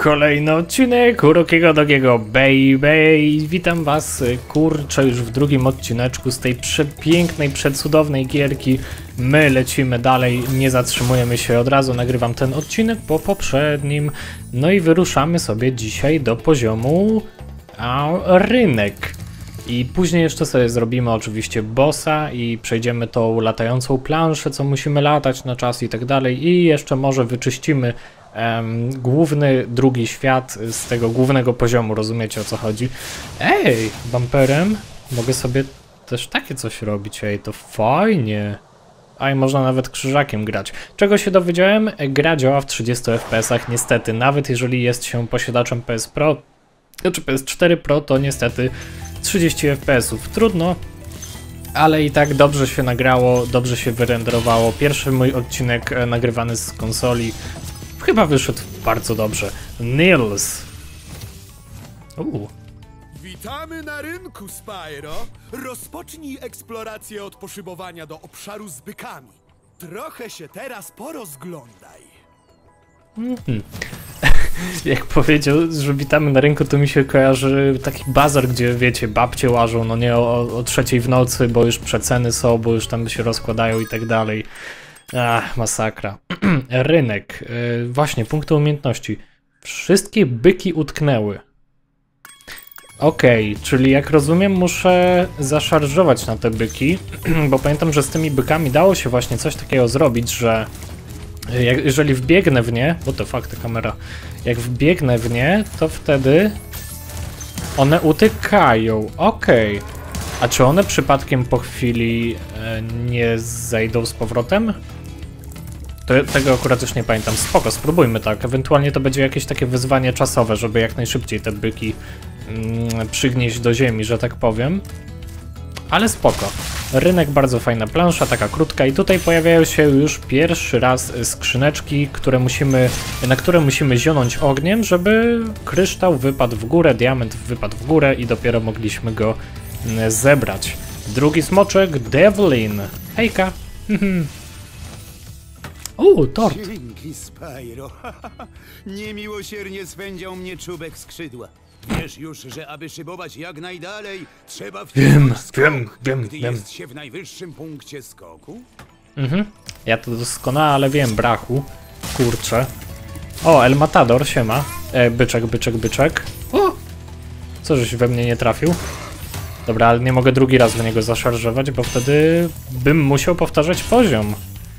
Kolejny odcinek Urokiego Dogiego Baby. Witam was, kurczę, już w drugim odcineczku z tej przepięknej, przecudownej gierki. My lecimy dalej, nie zatrzymujemy się, od razu nagrywam ten odcinek po poprzednim. No i wyruszamy sobie dzisiaj do poziomu rynek. I później jeszcze sobie zrobimy oczywiście bossa i przejdziemy tą latającą planszę, co musimy latać na czas i tak dalej. I jeszcze może wyczyścimy główny, drugi świat z tego głównego poziomu, rozumiecie o co chodzi? Ej, bumperem mogę sobie też takie coś robić, ej, to fajnie. A i można nawet krzyżakiem grać. Czego się dowiedziałem? Gra działa w 30 fps, niestety, nawet jeżeli jest się posiadaczem PS Pro, czy PS4 Pro, to niestety 30 fps. Trudno, ale i tak dobrze się nagrało, dobrze się wyrenderowało. Pierwszy mój odcinek nagrywany z konsoli chyba wyszedł bardzo dobrze. Nils. Witamy na rynku, Spyro. Rozpocznij eksplorację od poszybowania do obszaru z bykami. Trochę się teraz porozglądaj. Jak powiedział, że witamy na rynku, to mi się kojarzy taki bazar, gdzie wiecie, babcie łażą, no nie o 3 w nocy, bo już przeceny są, bo już tam się rozkładają i tak dalej. Masakra. Rynek. Właśnie, punkty umiejętności. Wszystkie byki utknęły. Okej, czyli jak rozumiem, muszę zaszarżować na te byki, bo pamiętam, że z tymi bykami dało się właśnie coś takiego zrobić, że jeżeli wbiegnę w nie, bo to fakt, ta kamera, jak wbiegnę w nie, to wtedy one utykają. Okej. A czy one przypadkiem po chwili nie zejdą z powrotem? Tego akurat już nie pamiętam. Spoko, spróbujmy tak. Ewentualnie to będzie jakieś takie wyzwanie czasowe, żeby jak najszybciej te byki przygnieść do ziemi, że tak powiem. Ale spoko. Rynek, bardzo fajna plansza, taka krótka i tutaj pojawiają się już pierwszy raz skrzyneczki, na które musimy zionąć ogniem, żeby kryształ wypadł w górę, diament wypadł w górę i dopiero mogliśmy go zebrać. Drugi smoczek, Devlin. Hejka. Tort. Dzięki, Spyro. Niemiłosiernie swędział mnie czubek skrzydła. Wiesz już, że aby szybować jak najdalej, trzeba wciągnąć skok, gdy jest się w najwyższym punkcie skoku? Ja to doskonale wiem, brachu. Kurczę. O, El Matador, siema. Byczek. O! Co, żeś we mnie nie trafił? Dobra, ale nie mogę drugi raz w niego zaszarżować, bo wtedy bym musiał powtarzać poziom.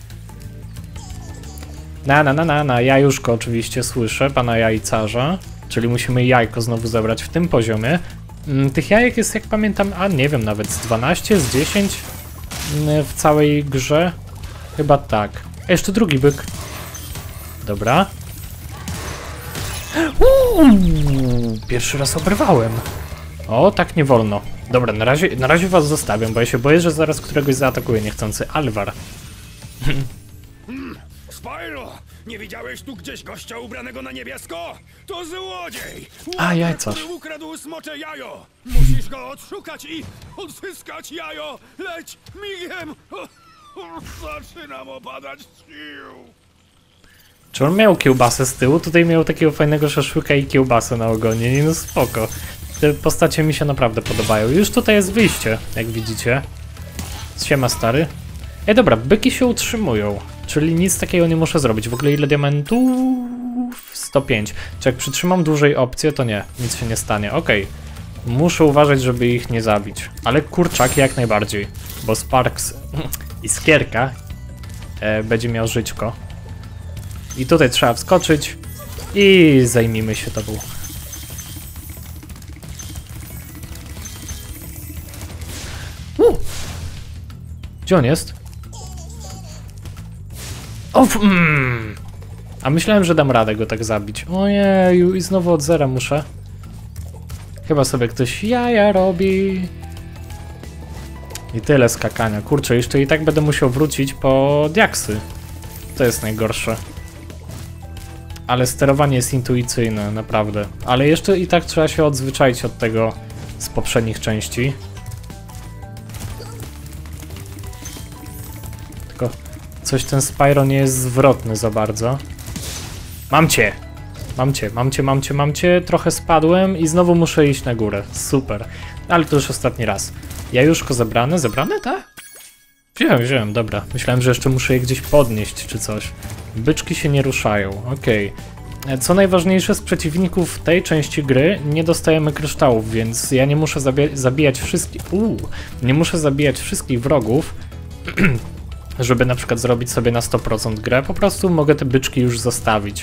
Jajuszko oczywiście słyszę, pana jajcarza. Czyli musimy jajko znowu zebrać w tym poziomie. Tych jajek jest, jak pamiętam, nie wiem, nawet z 12, z 10 w całej grze. Chyba tak. Jeszcze drugi byk. Dobra. Pierwszy raz oberwałem. O, tak nie wolno. Dobra, na razie was zostawiam, bo ja się boję, że zaraz któregoś zaatakuje niechcący Alvar. Spyro, nie widziałeś tu gdzieś gościa ubranego na niebiesko? To złodziej! Jajcarz. Który ukradł smocze jajo! Musisz go odszukać i odzyskać jajo! Leć migiem! Zaczynam opadać z sił! Czy on miał kiełbasę z tyłu? Tutaj miał takiego fajnego szaszłyka i kiełbasę na ogonie. Nie, no spoko. Te postacie mi się naprawdę podobają. Już tutaj jest wyjście, jak widzicie. Siema, stary. Dobra, byki się utrzymują. Czyli nic takiego nie muszę zrobić. W ogóle ile diamentów? 105. Czy jak przytrzymam dłużej opcję, to nie. Nic się nie stanie. Okej. Muszę uważać, żeby ich nie zabić. Ale kurczaki jak najbardziej. Bo Sparks Iskierka będzie miał żyćko. I tutaj trzeba wskoczyć. I zajmijmy się tobą. Gdzie on jest? A myślałem, że dam radę go tak zabić. Ojeju, i znowu od zera muszę. Chyba sobie ktoś jaja robi. I tyle skakania. Kurczę, jeszcze i tak będę musiał wrócić po diaksy. To jest najgorsze. Ale sterowanie jest intuicyjne, naprawdę. Ale jeszcze i tak trzeba się odzwyczaić od tego z poprzednich części. Tylko coś ten Spyro nie jest zwrotny za bardzo. Mam cię! Mam cię. Trochę spadłem i znowu muszę iść na górę. Super. Ale to już ostatni raz. Jajuszko zebrane? Zebrane, tak? Wziąłem, dobra. Myślałem, że jeszcze muszę je gdzieś podnieść czy coś. Byczki się nie ruszają, okej. Co najważniejsze, z przeciwników tej części gry nie dostajemy kryształów, więc ja nie muszę zabijać wszystkich... nie muszę zabijać wszystkich wrogów, żeby na przykład zrobić sobie na 100% grę. Po prostu mogę te byczki już zostawić.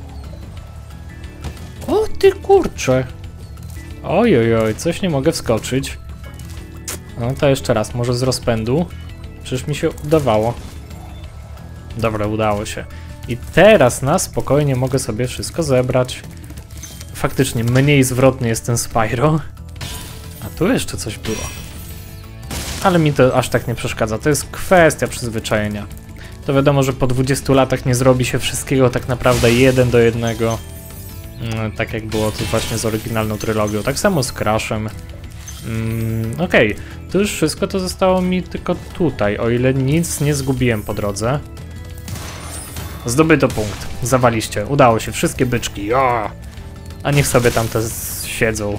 O ty kurcze! Ojojoj, coś nie mogę wskoczyć. No to jeszcze raz, może z rozpędu. Przecież mi się udawało. Dobra, udało się. I teraz na spokojnie mogę sobie wszystko zebrać. Faktycznie mniej zwrotny jest ten Spyro. A tu jeszcze coś było. Ale mi to aż tak nie przeszkadza. To jest kwestia przyzwyczajenia. To wiadomo, że po 20 latach nie zrobi się wszystkiego tak naprawdę 1 do 1. Tak jak było to właśnie z oryginalną trylogią. Tak samo z Crashem. Okej, to już wszystko, to zostało mi tylko tutaj, o ile nic nie zgubiłem po drodze. Zdobyto punkt, zawaliście, udało się, wszystkie byczki, o! A niech sobie tam te siedzą.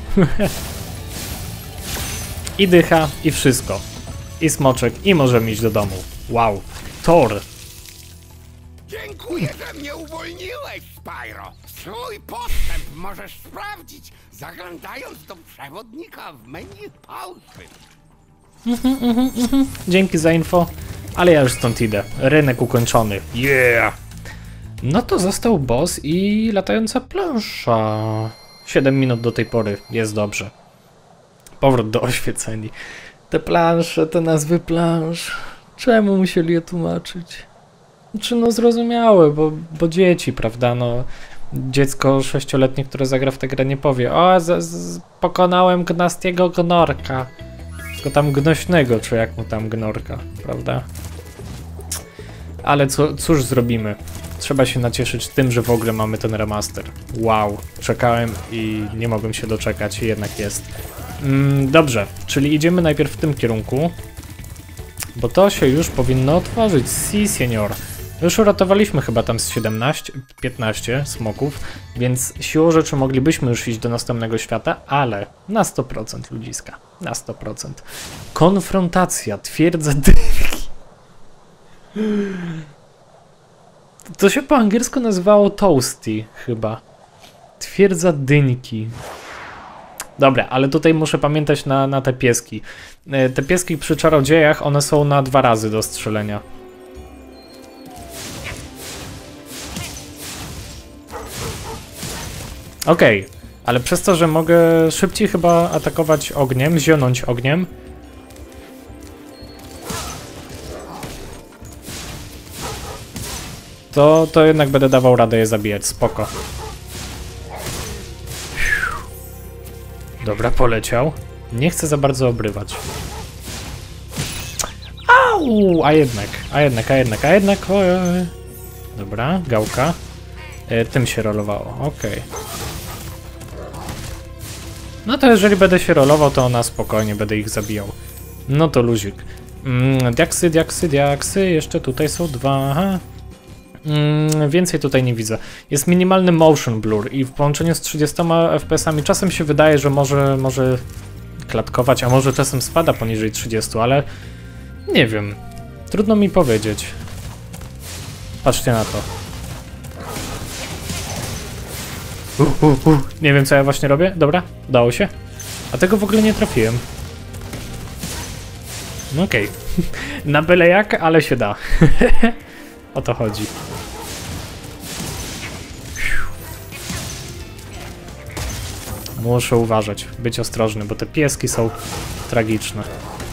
I dycha, i wszystko. I smoczek, i możemy iść do domu. Wow, Thor! Dziękuję, że mnie uwolniłeś, Spyro. Swój postęp możesz sprawdzić, zaglądając do przewodnika w menu pauzy. Dzięki za info, ale ja już stąd idę. Rynek ukończony. Yeah! No to został boss i latająca plansza. 7 minut do tej pory, jest dobrze. Powrót do oświeceni. Te plansze, te nazwy plansz. Czemu musieli je tłumaczyć? Czy no zrozumiałe, bo dzieci, prawda, no... Dziecko 6-letnie, które zagra w tę grę, nie powie: o, pokonałem gnastiego gnorka. Tylko tam gnośnego, czy jak mu tam gnorka, prawda? Ale cóż zrobimy? Trzeba się nacieszyć tym, że w ogóle mamy ten remaster. Wow, czekałem i nie mogłem się doczekać, jednak jest. Dobrze, czyli idziemy najpierw w tym kierunku, bo to się już powinno otworzyć. Si, senior. Już uratowaliśmy chyba tam z 15 smoków, więc siłą rzeczy moglibyśmy już iść do następnego świata, ale na 100% ludziska, na 100%. Konfrontacja, twierdza dynki. To się po angielsku nazywało Toasty chyba. Twierdza dynki. Dobra, ale tutaj muszę pamiętać na te pieski. Te pieski przy czarodziejach, one są na 2 razy do strzelenia. Okej, ale przez to, że mogę szybciej chyba atakować ogniem, zionąć ogniem. To jednak będę dawał radę je zabijać, spoko. Dobra, poleciał. Nie chcę za bardzo obrywać. Au! A jednak. Oj. Dobra, gałka. Tym się rolowało, okej. No to jeżeli będę się rolował, to na spokojnie będę ich zabijał. No to luzik. Diaksy, jeszcze tutaj są 2, aha. Więcej tutaj nie widzę. Jest minimalny motion blur i w połączeniu z 30 fps-ami czasem się wydaje, że może klatkować, a może czasem spada poniżej 30, ale nie wiem. Trudno mi powiedzieć. Patrzcie na to. Nie wiem, co ja właśnie robię. Dobra, udało się. A tego w ogóle nie trafiłem. No okej. Na byle jak, ale się da. O to chodzi. Muszę uważać, być ostrożny, bo te pieski są tragiczne.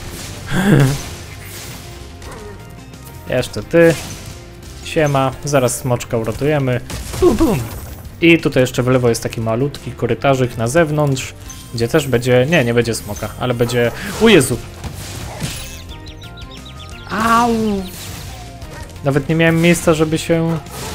Jeszcze ty. Siema, zaraz smoczka uratujemy. Bum. I tutaj jeszcze w lewo jest taki malutki korytarzyk na zewnątrz, gdzie też będzie... Nie będzie smoka, ale będzie... O Jezu! Au! Nawet nie miałem miejsca, żeby się...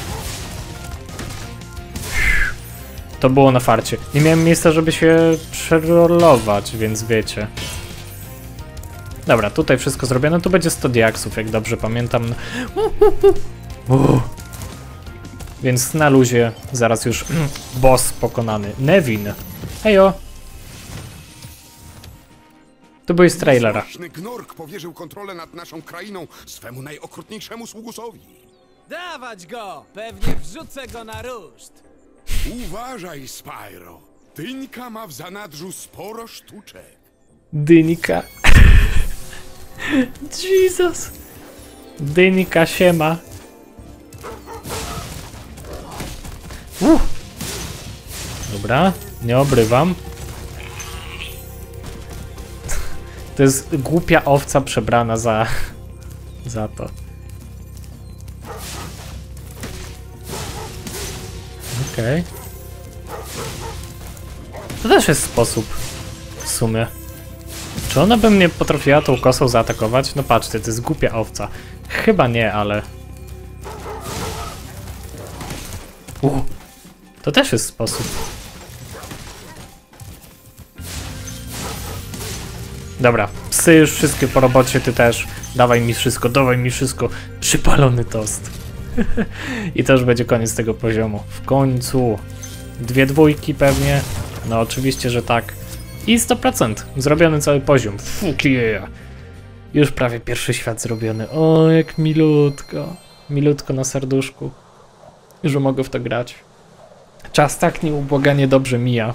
To było na farcie. Nie miałem miejsca, żeby się przerolować, więc wiecie. Dobra, tutaj wszystko zrobione. Tu będzie 100 diaksów, jak dobrze pamiętam. Więc na luzie, zaraz już boss pokonany. Nevin. Hejo. To byłeś z trailera. Straszny Gnork powierzył kontrolę nad naszą krainą swemu najokrutniejszemu sługusowi. Dawać go! Pewnie wrzucę go na ruszt. Uważaj, Spyro. Dyńka ma w zanadrzu sporo sztuczek. Dynika. Jesus. Dynika siema. Dobra, nie obrywam. To jest głupia owca przebrana za to. Okej. To też jest sposób w sumie. Czy ona by mnie potrafiła tą kosą zaatakować? No patrzcie, to jest głupia owca. Chyba nie, ale... To też jest sposób. Dobra, psy już wszystkie po robocie, ty też. Dawaj mi wszystko, dawaj mi wszystko. Przypalony tost. I to już będzie koniec tego poziomu. W końcu. 2 dwójki pewnie. No oczywiście, że tak. I 100%. Zrobiony cały poziom. Fuck yeah. Już prawie pierwszy świat zrobiony. O, jak milutko. Milutko na serduszku. Już mogę w to grać. Czas tak nieubłaganie dobrze mija.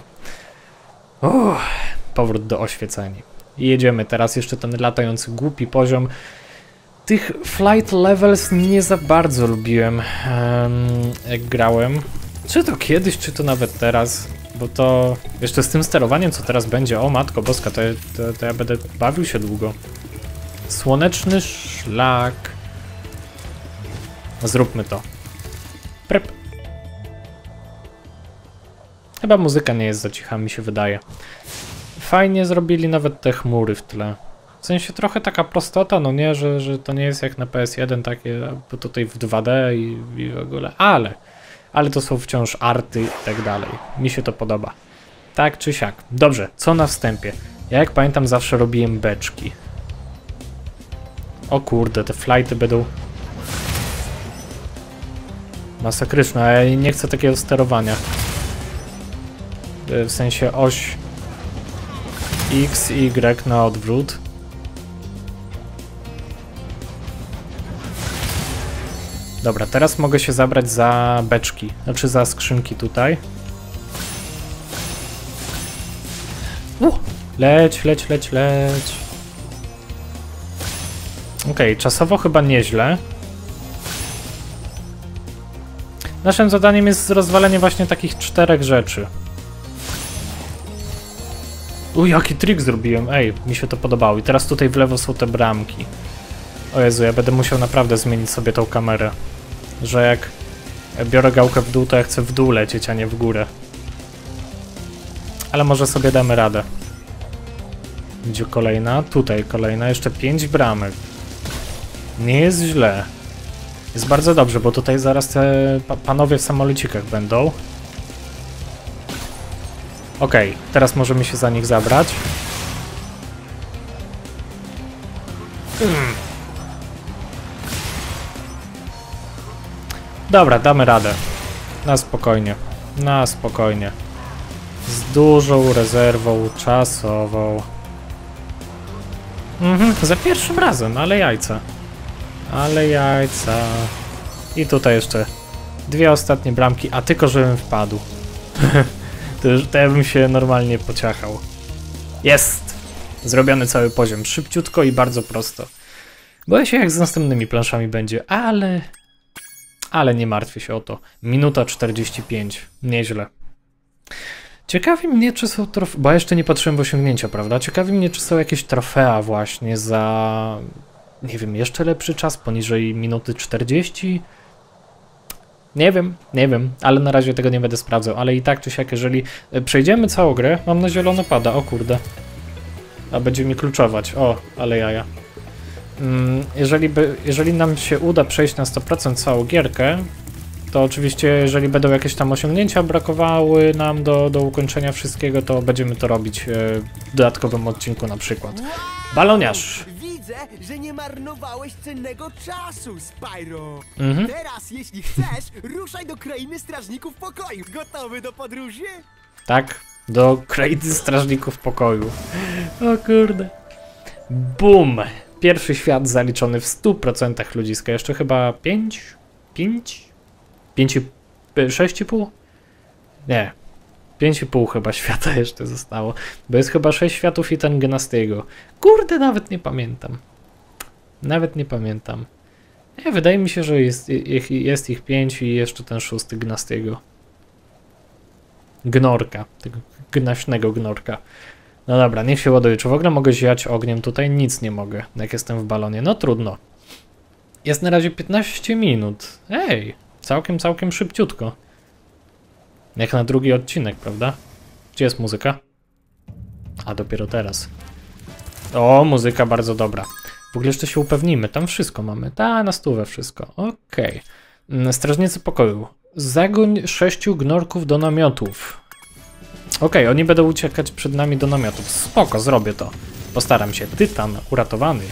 Powrót do oświecenia. I jedziemy teraz jeszcze ten latający głupi poziom. Tych flight levels nie za bardzo lubiłem, jak grałem. Czy to kiedyś, czy to nawet teraz. Bo to jeszcze z tym sterowaniem, co teraz będzie. O matko boska, to ja będę bawił się długo. Słoneczny szlak. Zróbmy to. Prep. Chyba muzyka nie jest za cicha, mi się wydaje. Fajnie zrobili nawet te chmury w tle. W sensie trochę taka prostota, no nie, że to nie jest jak na PS1 takie, bo tutaj w 2D i w ogóle, ale to są wciąż arty i tak dalej. Mi się to podoba. Tak czy siak. Dobrze, co na wstępie? Ja jak pamiętam zawsze robiłem beczki. O kurde, te flighty będą masakryczne, a ja nie chcę takiego sterowania. W sensie oś X, Y na odwrót. Dobra, teraz mogę się zabrać za beczki, znaczy za skrzynki tutaj. Leć, leć, leć, leć. Okej, czasowo chyba nieźle. Naszym zadaniem jest rozwalenie właśnie takich 4 rzeczy. Jaki trik zrobiłem, ej, mi się to podobało. I teraz tutaj w lewo są te bramki. O Jezu, ja będę musiał naprawdę zmienić sobie tą kamerę. Że jak biorę gałkę w dół, to ja chcę w dół lecieć, a nie w górę. Ale może sobie damy radę. Gdzie kolejna? Tutaj kolejna, jeszcze 5 bramek. Nie jest źle. Jest bardzo dobrze, bo tutaj zaraz te panowie w samolocikach będą. Okej, teraz możemy się za nich zabrać. Dobra, damy radę. Na spokojnie. Na spokojnie. Z dużą rezerwą czasową. Za pierwszym razem, ale jajca. Ale jajca. I tutaj jeszcze 2 ostatnie bramki, a tylko żebym wpadł. To ja bym się normalnie pociachał. Jest! Zrobiony cały poziom. Szybciutko i bardzo prosto. Boję się jak z następnymi planszami będzie, ale nie martwię się o to. Minuta 45. Nieźle. Ciekawi mnie, czy są trofea... Bo ja jeszcze nie patrzyłem w osiągnięcia, prawda? Ciekawi mnie, czy są jakieś trofea właśnie za... Nie wiem, jeszcze lepszy czas, poniżej minuty 40? Nie wiem, ale na razie tego nie będę sprawdzał, ale i tak czy siak, jeżeli przejdziemy całą grę, mam na zielono pada, o kurde. A będzie mi kluczować, o, ale jaja. Jeżeli nam się uda przejść na 100% całą gierkę, to oczywiście, jeżeli będą jakieś tam osiągnięcia brakowały nam do ukończenia wszystkiego, to będziemy to robić w dodatkowym odcinku na przykład. Baloniarz! Widzę Dobrze, że nie marnowałeś cennego czasu, Spyro. Mhm. Teraz, jeśli chcesz, ruszaj do krainy strażników pokoju. Gotowy do podróży? Tak, do krainy strażników pokoju. O kurde. Bum! Pierwszy świat zaliczony w 100% ludziska. Jeszcze chyba 5? 6,5? Nie. 5,5 chyba świata jeszcze zostało. Bo jest chyba 6 światów i ten Gnastiego. Kurde, nawet nie pamiętam. Nawet nie pamiętam. Nie, wydaje mi się, że jest ich 5 i jeszcze ten 6 Gnastiego. Gnorka. Tego gnaśnego gnorka. No dobra, niech się ładuje. Czy w ogóle mogę ziać ogniem tutaj? Nic nie mogę, jak jestem w balonie. No trudno. Jest na razie 15 minut. Ej, całkiem szybciutko. Jak na drugi odcinek, prawda? Gdzie jest muzyka? A, dopiero teraz. O, muzyka bardzo dobra. W ogóle jeszcze się upewnimy. Tam wszystko mamy. Na stówę wszystko. Okej. Strażnicy pokoju. Zagoń 6 gnorków do namiotów. Okej, oni będą uciekać przed nami do namiotów. Spoko, zrobię to. Postaram się. Tytan uratowany.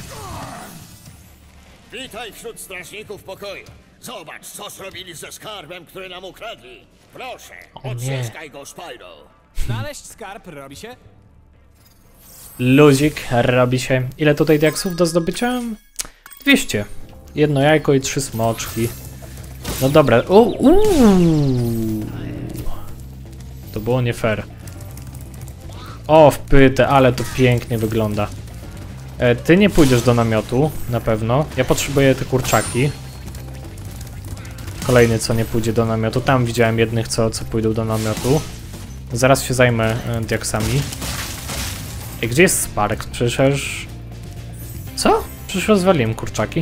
Witaj wśród strażników pokoju. Zobacz, co zrobili ze skarbem, który nam ukradli. Proszę, odzyskaj go, Spyro. Znaleźć skarb robi się? Luzik robi się. Ile tutaj diaksów do zdobycia? 200. Jedno jajko i 3 smoczki. No dobra. To było nie fair. O, wpytę, ale to pięknie wygląda. Ty nie pójdziesz do namiotu, na pewno. Ja potrzebuję te kurczaki. Kolejny, co nie pójdzie do namiotu. Tam widziałem jednych, co pójdą do namiotu. Zaraz się zajmę diaksami. Gdzie jest Spark? Przecież... Co? Przecież rozwaliłem kurczaki.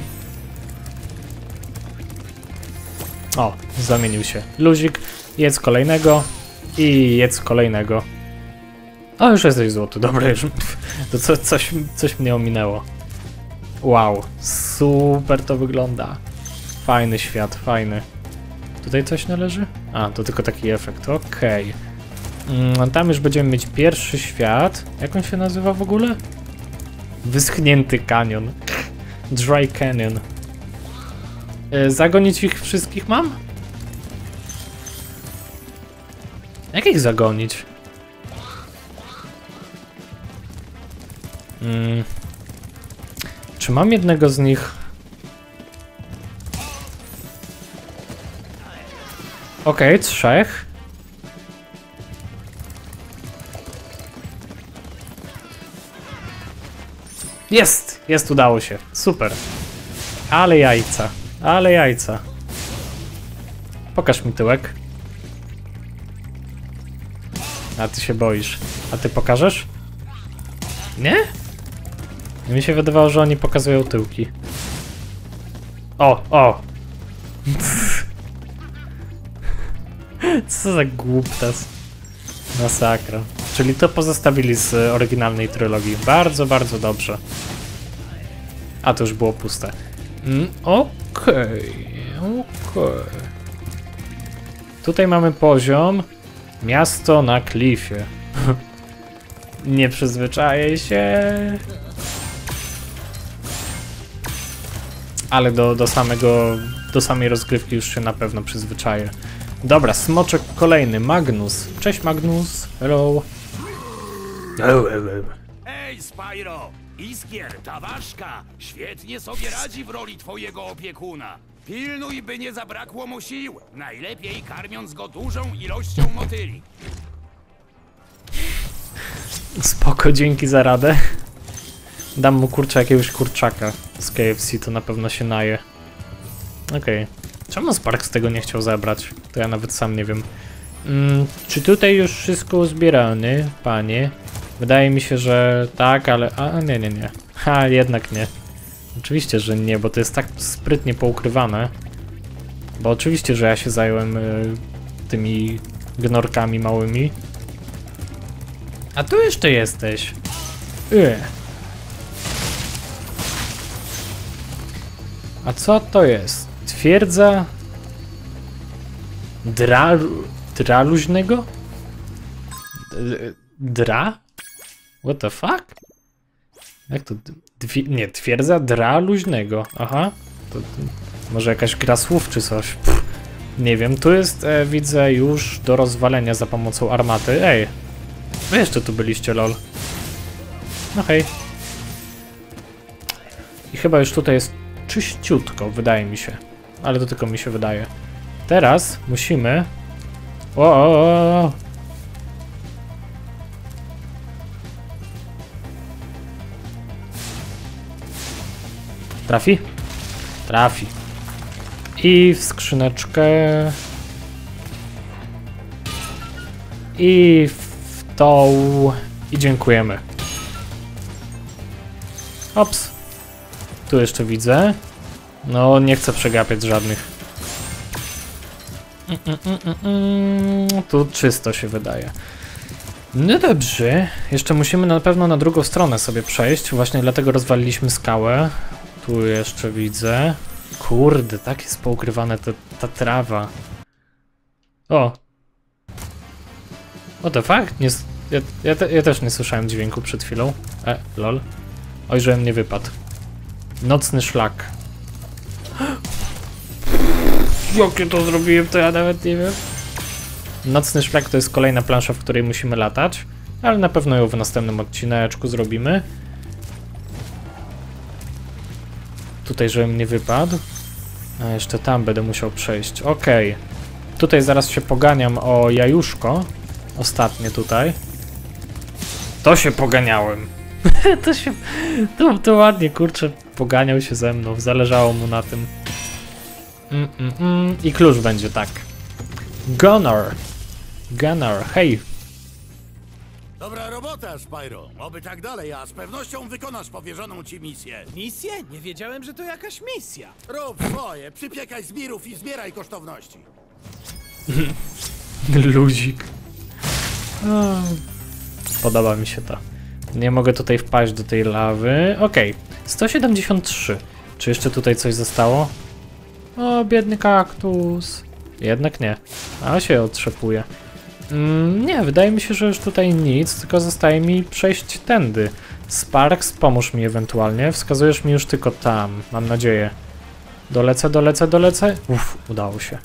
O, zamienił się. Luzik, jedz kolejnego. I jedz kolejnego. O, już jesteś złoty. Dobra, już... To coś mnie ominęło. Wow, super to wygląda. Fajny świat, fajny. Tutaj coś należy? A, to tylko taki efekt, okej. Tam już będziemy mieć pierwszy świat. Jak on się nazywa w ogóle? Wyschnięty kanion. Dry Canyon. Zagonić ich wszystkich mam? Jak ich zagonić? Czy mam jednego z nich? Okej, 3. Jest, udało się. Super. Ale jajca. Ale jajca. Pokaż mi tyłek. A ty się boisz. A ty pokażesz? Nie? Mi się wydawało, że oni pokazują tyłki. O! Co za głuptas. Masakra. Czyli to pozostawili z oryginalnej trylogii. Bardzo, bardzo dobrze. A to już było puste. Okej. Tutaj mamy poziom miasto na klifie. Nie przyzwyczaję się. Ale do samej rozgrywki już się na pewno przyzwyczaję. Dobra, smoczek kolejny. Magnus. Cześć Magnus. Hello. Ej, Spyro! Iskier, ta ważka, świetnie sobie radzi w roli twojego opiekuna. Pilnuj, by nie zabrakło mu sił. Najlepiej karmiąc go dużą ilością motyli. Spoko, dzięki za radę. Dam mu jakiegoś kurczaka z KFC, to na pewno się naje. Okej. Czemu Spark z tego nie chciał zabrać? To ja nawet sam nie wiem. Czy tutaj już wszystko uzbierane, panie? Wydaje mi się, że tak, ale... A, nie. Ha, jednak nie. Oczywiście, że nie, bo to jest tak sprytnie poukrywane. Bo oczywiście, że ja się zająłem tymi gnorkami małymi. A tu jeszcze jesteś. A co to jest? Twierdza... Dra luźnego? Dra? What the fuck? Jak to... Nie, twierdza dra luźnego. Aha. To może jakaś gra słów czy coś. Pff, nie wiem, tu jest, widzę, już do rozwalenia za pomocą armaty. Ej, wy jeszcze tu byliście, lol. No hej. I chyba już tutaj jest czyściutko, wydaje mi się. Ale to tylko mi się wydaje. Teraz musimy... O. Trafi? Trafi. I w skrzyneczkę. I w tą. I dziękujemy. Ops. Tu jeszcze widzę. No, nie chcę przegapiać żadnych. Tu czysto się wydaje. No dobrze. Jeszcze musimy na pewno na drugą stronę sobie przejść. Właśnie dlatego rozwaliliśmy skałę. Tu jeszcze widzę. Kurde, tak jest poukrywane ta trawa. O! What the fuck? Nie, ja też nie słyszałem dźwięku przed chwilą. Lol. Oj, żebym nie wypadł. Nocny szlak. Jakie to zrobiłem, to ja nawet nie wiem. Nocny szlak to jest kolejna plansza, w której musimy latać. Ale na pewno ją w następnym odcineczku zrobimy. Tutaj, żebym nie wypadł. A jeszcze tam będę musiał przejść. Okej. Tutaj zaraz się poganiam o jajuszko. Ostatnie tutaj. To się poganiałem. To ładnie, kurczę, poganiał się ze mną. Zależało mu na tym. I klucz będzie, tak. Gunnar, hej. Dobra robota, Spyro. Oby tak dalej, a z pewnością wykonasz powierzoną ci misję. Misję? Nie wiedziałem, że to jakaś misja. Rób swoje, przypiekaj zbirów i zbieraj kosztowności. Ludzik. Podoba mi się to. Nie mogę tutaj wpaść do tej lawy. Okej, 173. Czy jeszcze tutaj coś zostało? O, biedny kaktus. Jednak nie. A się otrzepuje. Nie, wydaje mi się, że już tutaj nic, tylko zostaje mi przejść tędy. Sparks, pomóż mi ewentualnie. Wskazujesz mi już tylko tam, mam nadzieję. Dolecę. Uff, udało się.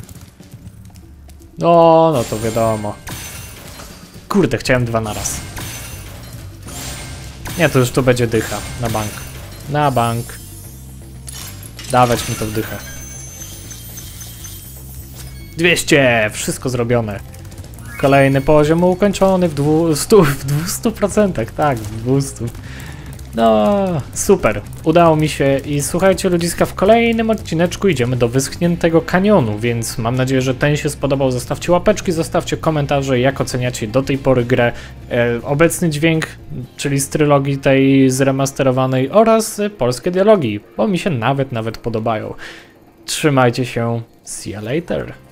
No to wiadomo. Kurde, chciałem 2 na raz. Nie, to już tu będzie dycha. Na bank. Na bank. Dawać mi to w dychę. 200! Wszystko zrobione. Kolejny poziom ukończony w 200%, tak, w 200. No, super. Udało mi się i słuchajcie, ludziska, w kolejnym odcineczku idziemy do wyschniętego kanionu, więc mam nadzieję, że ten się spodobał. Zostawcie łapeczki, zostawcie komentarze, jak oceniacie do tej pory grę. Obecny dźwięk, czyli z trylogii tej zremasterowanej oraz polskie dialogi, bo mi się nawet podobają. Trzymajcie się, see you later.